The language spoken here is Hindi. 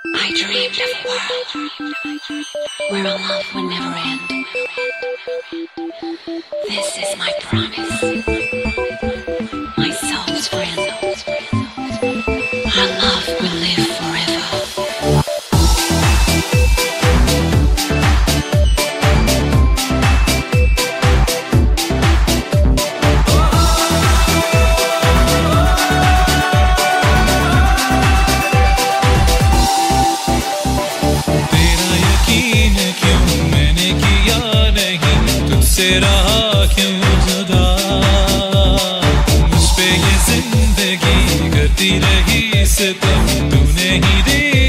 I dreamed of a world where our love would never end. This is my promise, my soul's friend. Our love will live forever. से रहा क्यों जुदा, मुझ पे ये जिंदगी करती रही सितम, तूने ही दी